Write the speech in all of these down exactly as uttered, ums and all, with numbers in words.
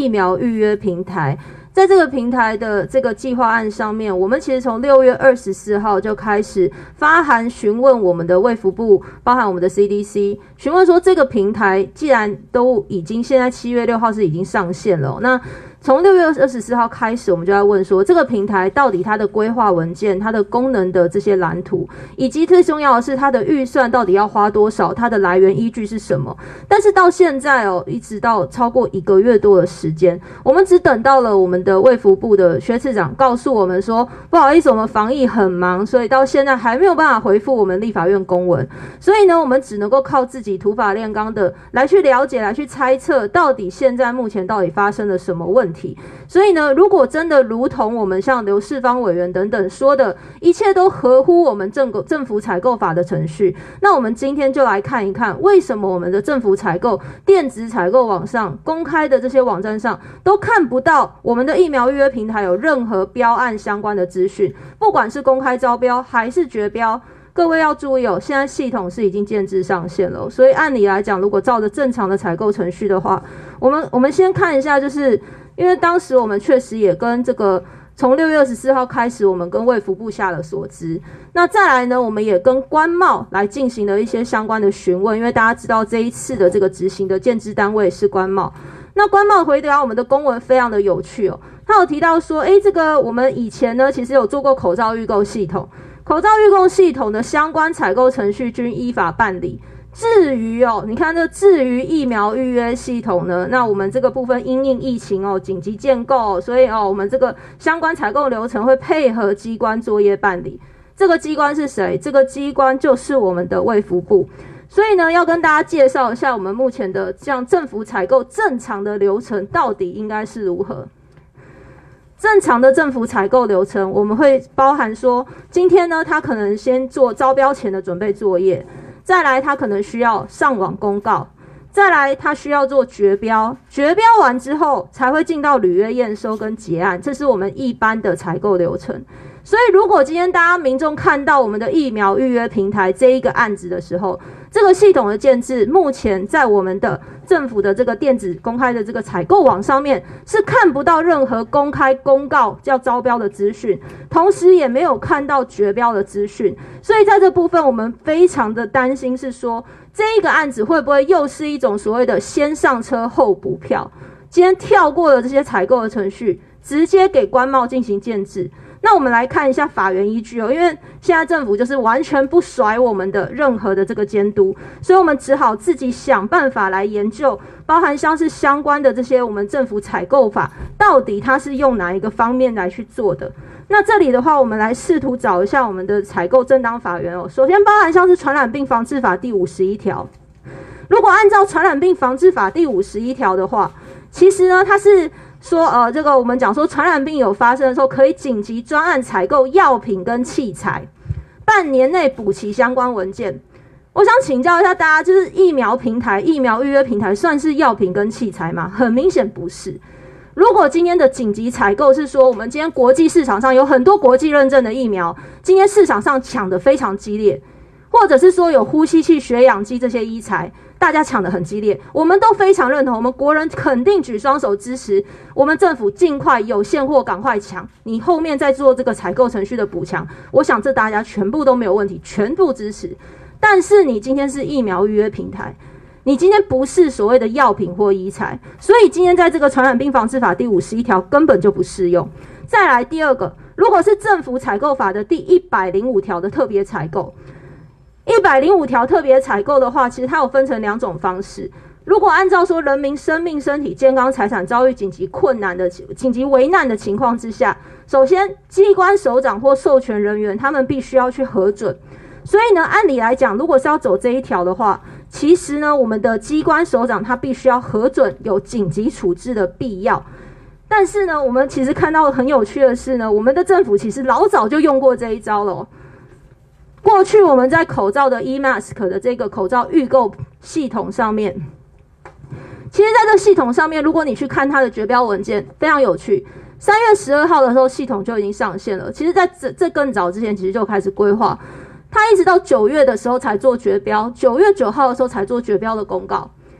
疫苗预约平台。在这个平台的这个计划案上面，我们其实从六月二十四号就开始发函询问我们的卫福部，包含我们的 C D C， 询问说这个平台既然都已经现在七月六号是已经上线了，那从六月二十四号开始，我们就在问说，这个平台到底它的规划文件、它的功能的这些蓝图，以及最重要的是它的预算到底要花多少，它的来源依据是什么？但是到现在哦，一直到超过一个月多的时间，我们只等到了我们的卫福部的薛次长告诉我们说，不好意思，我们防疫很忙，所以到现在还没有办法回复我们立法院公文。所以呢，我们只能够靠自己土法炼钢的来去了解、来去猜测，到底现在目前到底发生了什么问题。所以呢，如果真的如同我们像刘世芳委员等等说的，一切都合乎我们政政府采购法的程序，那我们今天就来看一看，为什么我们的政府采购电子采购网上公开的这些网站上都看不到我们的疫苗预约平台有任何标案相关的资讯，不管是公开招标还是绝标。各位要注意哦，现在系统是已经建制上线了，所以按理来讲，如果照着正常的采购程序的话，我们我们先看一下，就是因为当时我们确实也跟这个从六月二十四号开始，我们跟卫福部下了所知。那再来呢，我们也跟关贸来进行了一些相关的询问，因为大家知道这一次的这个执行的建制单位是关贸。那关贸回答我们的公文非常的有趣哦，他有提到说，诶，这个我们以前呢其实有做过口罩预购系统。口罩预购系统的相关采购程序均依法办理。至于哦，你看这至于疫苗预约系统呢，那我们这个部分因应疫情哦，紧急建构，所以哦，我们这个相关采购流程会配合机关作业办理。这个机关是谁？这个机关就是我们的卫福部。所以呢，要跟大家介绍一下我们目前的这样政府采购正常的流程到底应该是如何。正常的政府采购流程，我们会包含说，今天呢，他可能先做招标前的准备作业，再来他可能需要上网公告，再来他需要做绝标，绝标完之后才会进到履约验收跟结案，这是我们一般的采购流程。所以如果今天大家民众看到我们的疫苗预约平台这一个案子的时候，这个系统的建制目前在我们的政府的这个电子公开的这个采购网上面是看不到任何公开公告叫招标的资讯，同时也没有看到绝标的资讯。所以在这部分我们非常的担心，是说这一个案子会不会又是一种所谓的先上车后补票，今天跳过了这些采购的程序，直接给关贸进行建制。那我们来看一下法源依据哦，因为现在政府就是完全不甩我们的任何的这个监督，所以我们只好自己想办法来研究，包含像是相关的这些我们政府采购法，到底它是用哪一个方面来去做的。那这里的话，我们来试图找一下我们的采购正当法源哦。首先包含像是传染病防治法第五十一条，如果按照传染病防治法第五十一条的话，其实呢它是说呃，这个我们讲说传染病有发生的时候，可以紧急专案采购药品跟器材，半年内补齐相关文件。我想请教一下大家，就是疫苗平台、疫苗预约平台算是药品跟器材吗？很明显不是。如果今天的紧急采购是说，我们今天国际市场上有很多国际认证的疫苗，今天市场上抢得非常激烈，或者是说有呼吸器、血氧机这些医材，大家抢得很激烈，我们都非常认同，我们国人肯定举双手支持我们政府尽快有现货赶快抢，你后面再做这个采购程序的补强，我想这大家全部都没有问题，全部支持。但是你今天是疫苗预约平台，你今天不是所谓的药品或医材，所以今天在这个传染病防治法第五十一条根本就不适用。再来第二个，如果是政府采购法的第一百零五条的特别采购，一百零五条特别采购的话，其实它有分成两种方式。如果按照说人民生命、身体健康、财产遭遇紧急困难的紧急危难的情况之下，首先机关首长或授权人员他们必须要去核准。所以呢，按理来讲，如果是要走这一条的话，其实呢，我们的机关首长他必须要核准有紧急处置的必要。但是呢，我们其实看到很有趣的是呢，我们的政府其实老早就用过这一招了哦。过去我们在口罩的 E mask 的这个口罩预购系统上面，其实在这系统上面，如果你去看它的绝标文件，非常有趣。三月十二号的时候，系统就已经上线了。其实在这这更早之前，其实就开始规划。它一直到九月的时候才做绝标，九月九号的时候才做绝标的公告。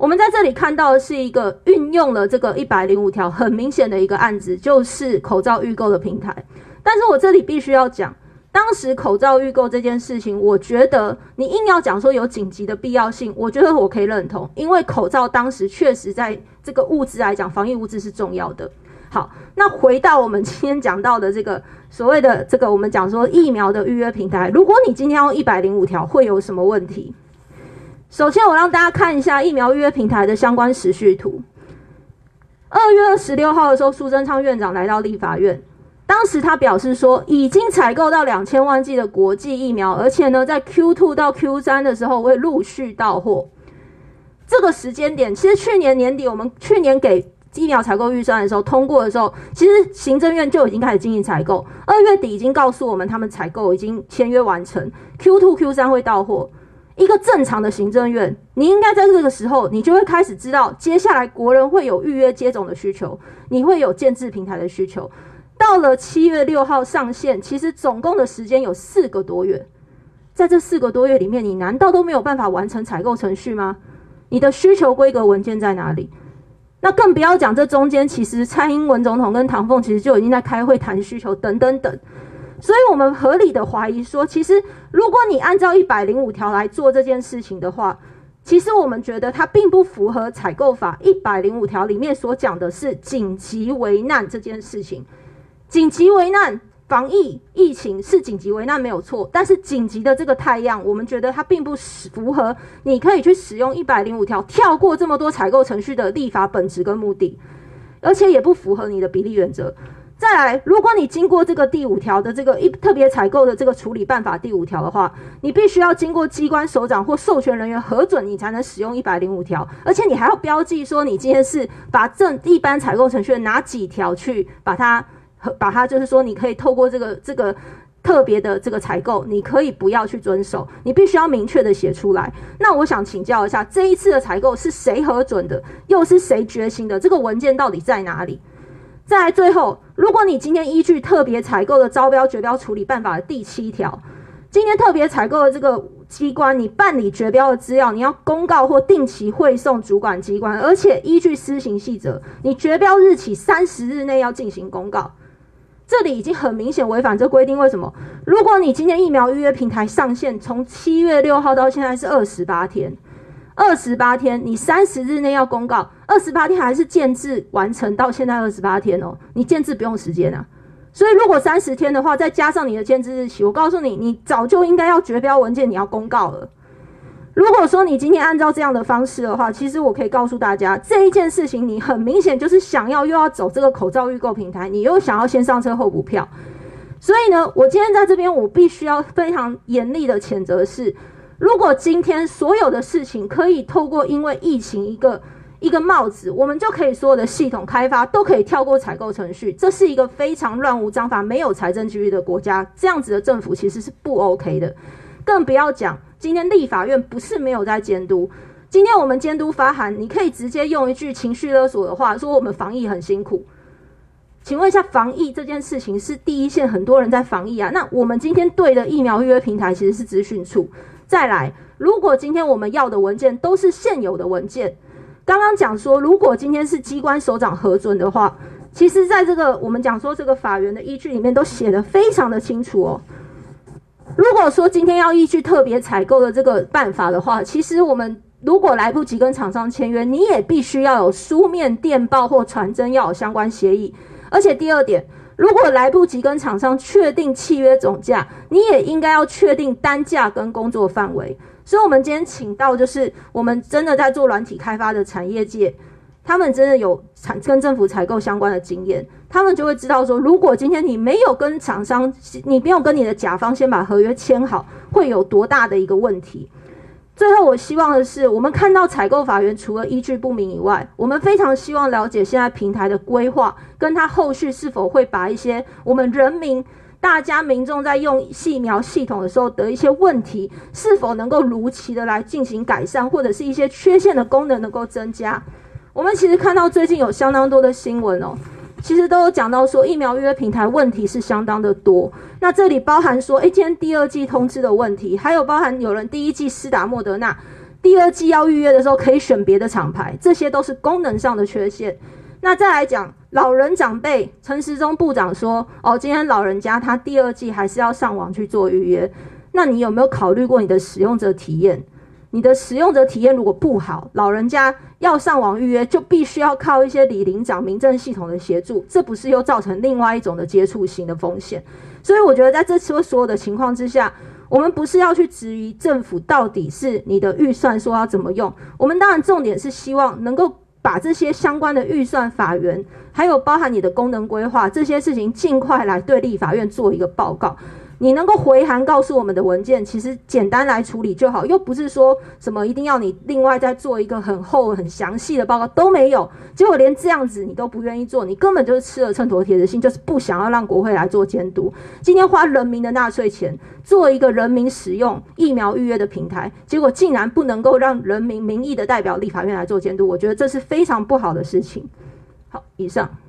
我们在这里看到的是一个运用了这个一百零五条很明显的一个案子，就是口罩预购的平台。但是我这里必须要讲，当时口罩预购这件事情，我觉得你硬要讲说有紧急的必要性，我觉得我可以认同，因为口罩当时确实在这个物资来讲，防疫物资是重要的。好，那回到我们今天讲到的这个所谓的这个我们讲说疫苗的预约平台，如果你今天用一百零五条会有什么问题？首先我让大家看一下疫苗预约平台的相关时序图。二月二十六号的时候，苏贞昌院长来到立法院，当时他表示说已经采购到两千万剂的国际疫苗，而且呢在 Q 二 到 Q 三 的时候会陆续到货。这个时间点其实去年年底我们去年给疫苗采购预算的时候通过的时候，其实行政院就已经开始进行采购，二月底已经告诉我们他们采购已经签约完成， Q 二 Q 三 会到货。一个正常的行政院，你应该在这个时候你就会开始知道接下来国人会有预约接种的需求，你会有建制平台的需求。到了七月六号上线，其实总共的时间有四个多月，在这四个多月里面，你难道都没有办法完成采购程序吗？你的需求规格文件在哪里？那更不要讲这中间其实蔡英文总统跟唐凤其实就已经在开会谈需求等等等。所以我们合理的怀疑说，其实如果你按照一百零五条来做这件事情的话，其实我们觉得它并不符合采购法一百零五条里面所讲的是紧急危难这件事情。紧急危难防疫疫情是紧急危难没有错，但是紧急的这个态样，我们觉得它并不符合你可以去使用一百零五条跳过这么多采购程序的立法本质跟目的，而且也不符合你的比例原则。再来，如果你经过这个第五条的这个一特别采购的这个处理办法第五条的话，你必须要经过机关首长或授权人员核准，你才能使用一百零五条，而且你还要标记说你今天是把正一般采购程序的哪几条去把它把它就是说你可以透过这个这个特别的这个采购，你可以不要去遵守，你必须要明确的写出来。那我想请教一下，这一次的采购是谁核准的，又是谁决心的？这个文件到底在哪里？再来最后，如果你今天依据特别采购的招标绝标处理办法的第七条，今天特别采购的这个机关，你办理绝标的资料，你要公告或定期汇送主管机关，而且依据施行细则，你绝标日起三十日内要进行公告。这里已经很明显违反这规定，为什么？如果你今天疫苗预约平台上线，从七月六号到现在是二十八天。二十八天，你三十日内要公告，二十八天还是建制完成到现在二十八天哦，你建制不用时间啊。所以如果三十天的话，再加上你的建制日期，我告诉你，你早就应该要绝标文件，你要公告了。如果说你今天按照这样的方式的话，其实我可以告诉大家，这一件事情你很明显就是想要又要走这个口罩预购平台，你又想要先上车后补票。所以呢，我今天在这边我必须要非常严厉的谴责的是，如果今天所有的事情可以透过因为疫情一个一个帽子，我们就可以所有的系统开发都可以跳过采购程序，这是一个非常乱无章法、没有财政纪律的国家，这样子的政府其实是不 OK 的。更不要讲今天立法院不是没有在监督，今天我们监督发函，你可以直接用一句情绪勒索的话说我们防疫很辛苦。请问一下，防疫这件事情是第一线，很多人在防疫啊，那我们今天对的疫苗预约平台其实是资讯处。再来，如果今天我们要的文件都是现有的文件，刚刚讲说，如果今天是机关首长核准的话，其实在这个我们讲说这个法源的依据里面都写得非常的清楚哦。如果说今天要依据特别采购的这个办法的话，其实我们如果来不及跟厂商签约，你也必须要有书面电报或传真，要有相关协议。而且第二点，如果来不及跟厂商确定契约总价，你也应该要确定单价跟工作范围。所以我们今天请到就是我们真的在做软体开发的产业界，他们真的有产跟政府采购相关的经验，他们就会知道说，如果今天你没有跟厂商，你没有跟你的甲方先把合约签好，会有多大的一个问题。最后我希望的是，我们看到采购法源除了依据不明以外，我们非常希望了解现在平台的规划，跟它后续是否会把一些我们人民大家民众在用疫苗系统的时候的一些问题，是否能够如期的来进行改善，或者是一些缺陷的功能能够增加。我们其实看到最近有相当多的新闻哦，其实都有讲到说疫苗预约平台问题是相当的多。那这里包含说，哎，今天第二季通知的问题，还有包含有人第一季施打莫德纳， 第二季要预约的时候可以选别的厂牌，这些都是功能上的缺陷。那再来讲老人长辈，陈时中部长说，哦，今天老人家他第二季还是要上网去做预约，那你有没有考虑过你的使用者体验？你的使用者体验如果不好，老人家要上网预约就必须要靠一些里邻长民政系统的协助，这不是又造成另外一种的接触型的风险？所以我觉得在这次所有的情况之下，我们不是要去质疑政府到底是你的预算说要怎么用，我们当然重点是希望能够把这些相关的预算法源，还有包含你的功能规划这些事情尽快来对立法院做一个报告。你能够回函告诉我们的文件，其实简单来处理就好，又不是说什么一定要你另外再做一个很厚很详细的报告都没有，结果连这样子你都不愿意做，你根本就是吃了秤砣铁的心，就是不想要让国会来做监督。今天花人民的纳税钱做一个人民使用疫苗预约的平台，结果竟然不能够让人民民意的代表立法院来做监督，我觉得这是非常不好的事情。好，以上。